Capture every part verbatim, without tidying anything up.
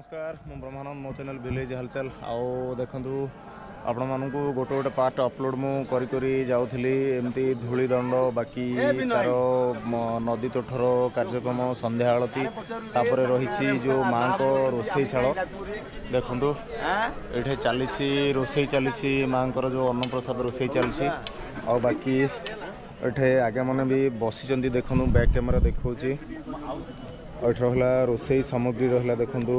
नमस्कार मु ब्रह्मानंद मो चैनल विलेज हलचल आओ देखु आपण मानक गोटे गोटे पार्ट अपलोड मु करी करी जाउथली एमती धूली दंड बाकी तार नदी तोठर कार्यक्रम संध्या आलती तापर रही जो माँ को रोसई शाल देखु ये चली रोसई चली माँ को जो अन्नप्रसाद रोसई चली आ बाकी ये आगे मैंने भी बसी देखु बैक कैमेरा देखा ये रहा रोसई सामग्री रहा देखु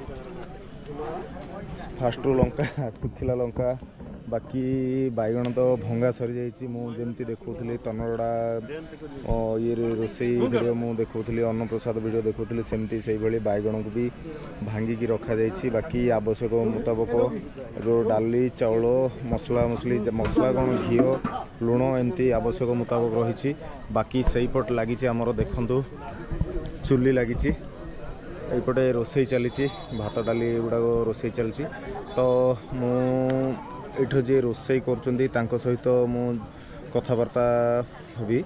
फास्ट लंका सुखिला लंका बाकी बैगण तो भंगा सरी जाइए मुझे देखुली तनरड़ा ये रोसई वीडियो मु देखुली अन्नप्रसाद वीडियो देखुली सेमती से भाई बैगण को भी भांगिकी रखा जाइए बाकी आवश्यक मुताबक जो डाली चाउल मसला मसली मसला कौन घी लुण एमती आवश्यक मुताबक रही बाकी सही पट लगी आमर देखु चुली लगी एपटे रोसई चली भात डाली गुड़ाक रोसई चलती तो मुठ जी रोसई कर सहित मु कथबार्ता हबी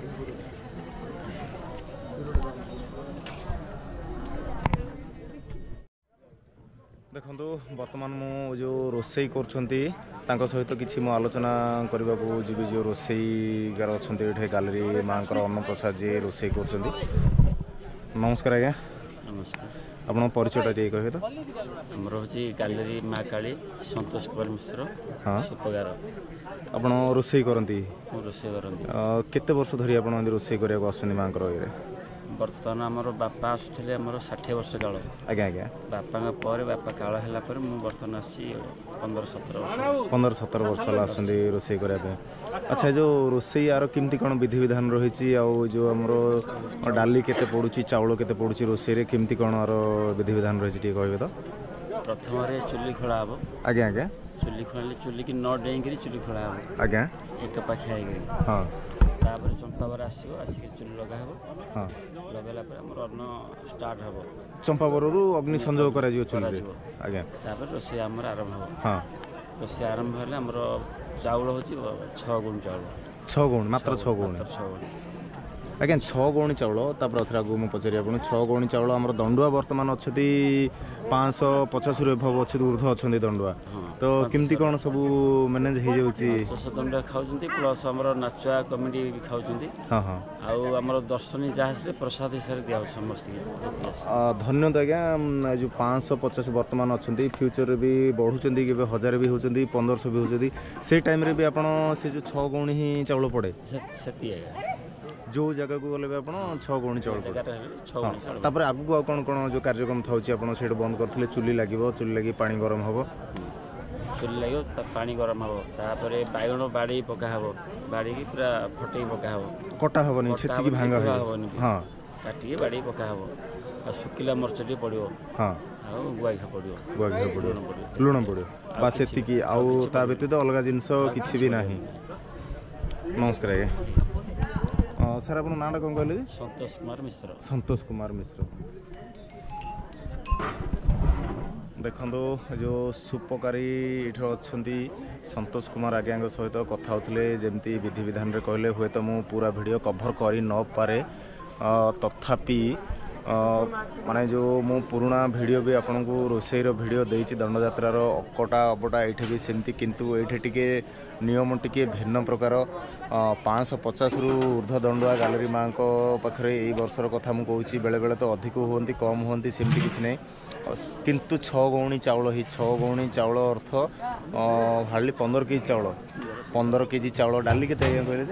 देखो बर्तमान मु जो रोसई कर सहित किसी मु आलोचना करने को जी जो रोसईगार अच्छा गैलरी माँ अन्नप्रसाद जी रोसई कर नमस्कार आज्ञा नमस्कार आप परिचयटा टे कहे तो आमर हूँ गैलरी माँ काली संतोष कुमार मिश्र हाँ सुपगार आप रोसई करती रोसई करती केते वर्ष धरी आप रोसई करने आसुँच माँ ये बर्तमान आमर बापा आसुले आमर षाठी वर्ष काल आज्ञा आज्ञा बापा पर बापा काल है बर्तमान आसी पंद्रह सतर वर्ष पंद्रह सतर वर्ष आस रोसई करने अच्छा जो रोसई यार केमती कौन विधि विधान रही जो आमर डाली केते पड़ुची चाउल केते पड़ुची रोसई केमती कौन आर विधि विधान रही कहे तो प्रथम चुली खोला हम आज्ञा आज्ञा चुली खोल चुली की न डेई चुली खोला हम आज्ञा एक पाखिया हाँ तापर चंपावर आसो आसिक चुली लगा हाँ लगेला अन्न स्टार्ट हम चंपावर अग्नि संजोग कर आज्ञा तापर रोसई आमर आरंभ हो हाँ रोसई आरंभ हेले आमर चाउल हूँ छः गुण चाउल छः गुण मात्र छः गुण छः गुण आज्ञा छः गौणी चाउल तापर अथर आगे मुझे पचारि आप छः गौणी चाउल आम दंडुआ बर्तमान अच्छा पाँच पचास रु एभव अच्छे ऊर्ध अच्छा दंडुआ तो केमती कौन सब मैनेज हो दस दंडुआ खाऊँ प्लस आमर नाचुआ कमिटी भी खाऊँ हाँ हाँ आमर दर्शनी जहाँ प्रसाद हिसाब से दिया समस्त धन्यवाद आज्ञा जो पाँच सौ पचास बर्तमान अच्छा फ्यूचर भी बढ़ुं कि हजार भी होती पंद्रह सौ भी होती से टाइम भी आप जो छः गौणी ही चाउल पड़े जो जगह को गले आप छः गौणी चाउल पड़े आगू आ कौन कौन जो कार्यक्रम था आप बंद करते चुली लगे चुली लगे पानी गरम हम चुली लगे पानी गरम हम तापर बैगण बाड़ी पका हम बाड़ी की पूरा फटे पका हम कटा हेनी छेचिकी भांगा हेनी हाँ काटिकी बाड़ी पका हम आ सुखिला मरच टे पड़ो हाँ गुआ घी पड़ो गुआ घी पड़ो लुण पड़ो बास एतिकी आउ ता व्यतीत अलग जिनस किसी भी ना नमस्कार आज्ञा सर आप नाटा कौन कहले संतोष कुमार मिश्र संतोष कुमार मिश्र देखो जो सुपकारी इधर अच्छा संतोष कुमार आज्ञा सहित कथा होते जमती विधि विधान रे कहले हुए तो मु पूरा वीडियो कभर कर न पारे तथापि माने जो मु पुराना वीडियो भी आपन को रोसई रो वीडियो देछि दंड यात्रार अकटा अबटा एठी भी सेमती किंतु एठी टिके नियम टिके भिन्न प्रकार पाँच सौ पचास रु ऊर्ध दंडुआ गैलरी माँ को पाखे यही वर्षर कथा मुझे कहूँ बेले बेले तो अधिक हुंती कम हुंती सेमती किसी नहीं किंतु छः गौणी चाउल ही छः गौणी चाउल अर्थ हार्डली पंद्रह केजी चाउल पंद्रह केजी चाउल डाली के कहले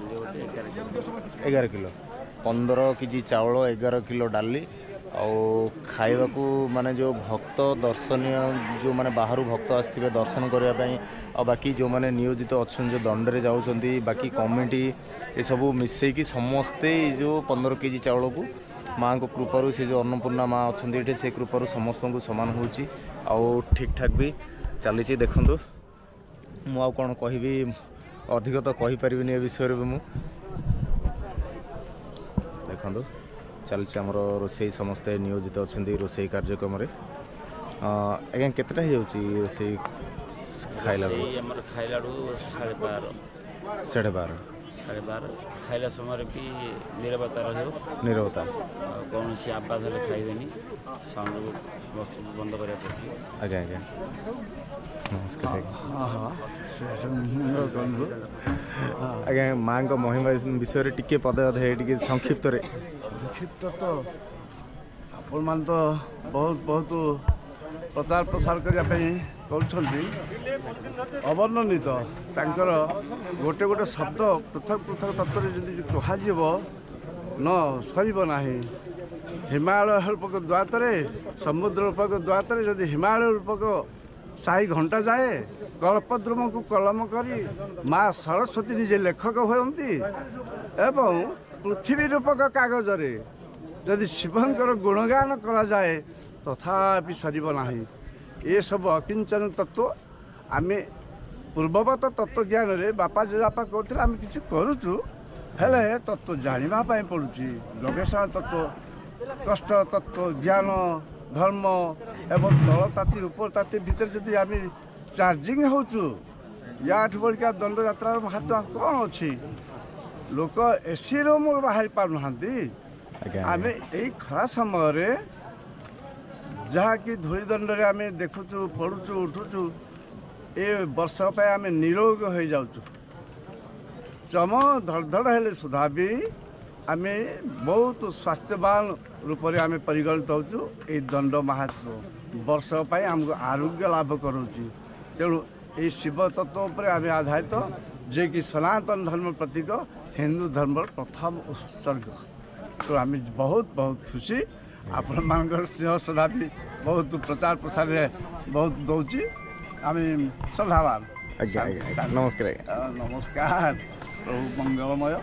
एगार किलो पंद्रह केजी चाउल एगार किलो डाली आउ खाइबा को माने जो भक्त दर्शनीय जो माने बाहर भक्त आसते दर्शन करने और बाकी जो माने नियोजित अच्छा जो दंडे जाऊँगी बाकी कमिटी ये सब मिसईकी समस्ते जो पंद्रह केजी चाउल को माँ को कृपारू से जो अन्नपूर्णा माँ अच्छा से कृपारू समस्त को सामान हो ठीक ठाक भी चली देखु मु कौन कहि अधिक तो कहीपर ए विषय में देखो चलती आमर रोसई समस्ते नियोजित अच्छा रोसई कार्यक्रम आज्ञा केतटा हो रोसई खाइला खाइला साढ़े बार साढ़े बार साढ़े बार खाइला समय भी निरवता रहियो निरवता कौन सी आवाज हेल्ले खाइबेनी साउंड बक्स बंद करा पड़े आज्ञा आज्ञा नमस्कार आज्ञा माँ को महिमा विषय रे टिके पदे अधे टिके संक्षिप्त रे संक्षिप्त तो आपण मान तो बहुत बहुत प्रचार प्रसार करने अवर्णनित तांकर गोटे गोटे शब्द पृथक पृथक तत्व जदि कह न सर ना हिमालय रूपक द्वातरे समुद्र रूपक द्वातरे जदि हिमालय रूपक साई घंटा जाए कल्पद्रुम को कलम करी माँ सरस्वती निजे लेखक होती एवं पृथ्वी रूपक कागज रे जदि शिवंकर गुणगान करा जाए तथापि सरीब नाही ये सब अकिंचन तत्व आमे पूर्ववत तत्व ज्ञान रे बापा जेबापा कहते आम कि करुचु हेले तत्व जाना पड़ुची गवेषणा तत्व कष्ट तत्व ज्ञान धर्म एवं तल ताती ऊपर ताती भीतर जदि आम चार्जिंग होचु या बड़िया दंड यात्रा महत्व कौन अच्छी लोक एसी रूम बाहर पाना आम यही खरा समय जहाँकि धूली दंड रे आम देखुचु पढ़ुचु उठुचु ए वर्ष आम निरोग हो जाऊँ चम धड़धड़ हेले सुधा भी आम बहुत स्वास्थ्यवान रूप से आम परिगणित होचु ए दंड महात्म वर्ष आमको आरोग्य लाभ करुच्ची तेणु ये शिव तत्व पर आम आधारित जे कि सनातन धर्म प्रतीक हिंदू धर्म प्रथम उत्सर्ग तो आम बहुत बहुत खुशी आपण मान स्नेह सदा भी बहुत प्रचार प्रसार बहुत दौची आम श्रद्धावान नमस्कार नमस्कार प्रभु मंगलमय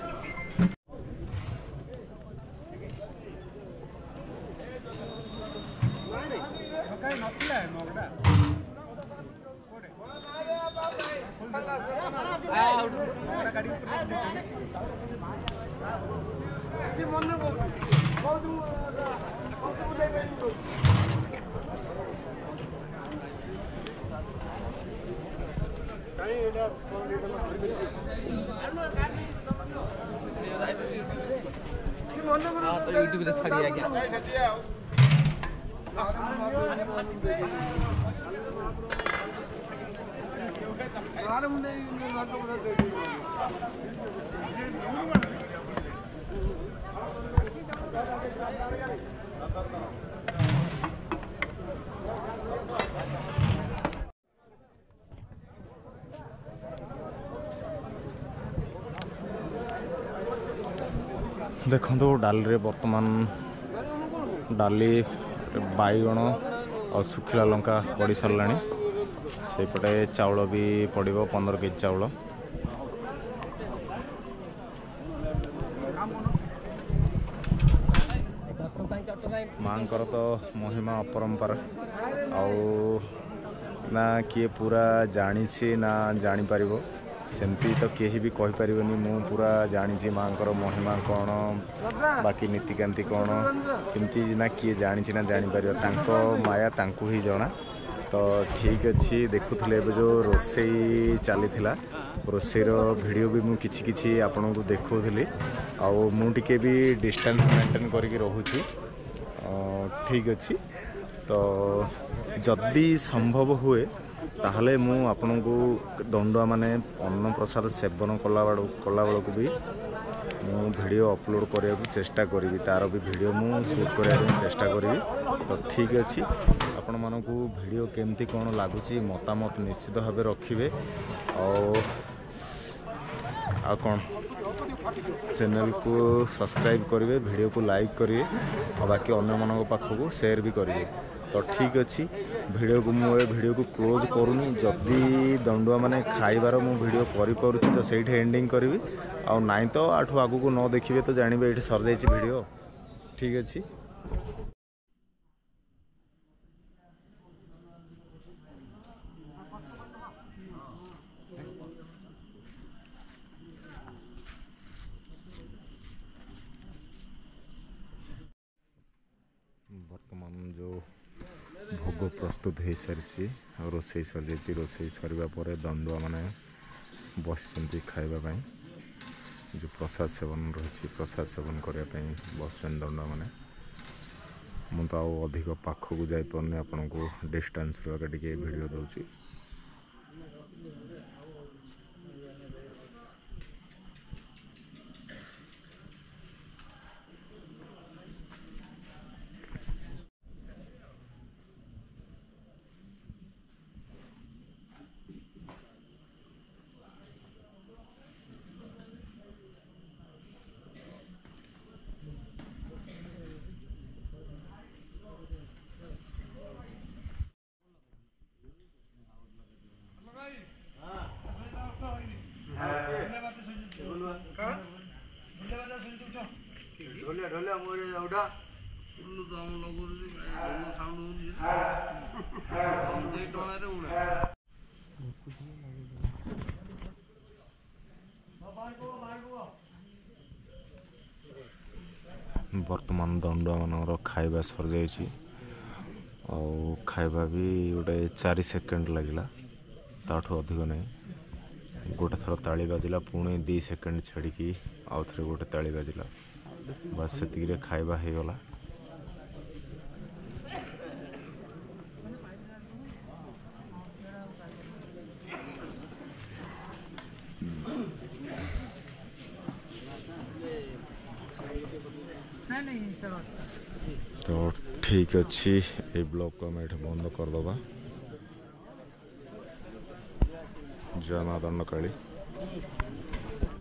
तो यूट्यूब पे छड़िया क्या देखो डाली बर्तमान डाली बैगण और सुखिला लंका पड़ सारा सेपटे चाउल भी पड़ो पंदर केजी चाउल माँकर तो महिमा अपरंपार आउ ना किए पूरा जानी ना जानी पारिबो सेमती तो कहीं भी कही पारिबनी मु पूरा जानी माँकर महिमा कौन बाकी नीतिकांति कौन केमती ना किए जानी ना जानी पार तांको माया तांको ही जना तो ठीक अच्छी देखुले जो रोसई चली रोसईर वीडियो भी मुझे किछि किछि आपन को देखौली आउ मु टिके भी डिस्टेंस मेंटेन करके रहूची ठीक अच्छी तो जदि संभव हुए ताहले मु आपन को दंडुआ माने अन्न प्रसाद सेवन कला कला बेलू भी मु वीडियो अपलोड करने को चेष्टा करी तार भी वीडियो मु शूट करने चेष्टा करी तो ठीक अच्छी आपण मानक वीडियो केमती कौन लगुच मतामत निश्चित भाव रखिए आ कौन चैनल को सब्सक्राइब करेंगे वीडियो को लाइक करेंगे और बाकी अन्य मानक पाखक शेयर भी करेंगे तो ठीक अच्छी वीडियो को मुझे वीडियो को क्लोज करूनी जदि दंडुआ माने खाइबार मु वीडियो करि परुछि तो सेठी एंडिंग करी आ नाई तो आठू आगू को न देखिए तो जानवे ये सर जाइए वीडियो ठीक अच्छी वर्तमान जो भोग प्रस्तुत हो सारी रोसई सर जाइए रोसई सरवा पर दंडुआ माने बस खाइबा जो प्रसाद सेवन रही प्रसाद सेवन करने बस दंडा मैंने मुझे तो अधिक पाखक जापारे आपन को डिस्टेंस रे वीडियो दूसरी ढोलिया ढोलिया मोरे उड़ा उल्लू तो हम लोग उल्लू साउंड होनी है टोना रे उड़ा वर्तमान दंड मानर खाइबा सर जाइए खाइबा भी गोटे चार सेकेंड लगला ताठू अधिक नहीं गोटे थर ताली बाजिला पुणी दी सेकेंड छाड़ी आउ थे गोटे ताली बाजिला बस से खाइबा हो गला तो ठीक अच्छी ये ब्लॉग को आम ये बंद करदे जय मां दंडकाली।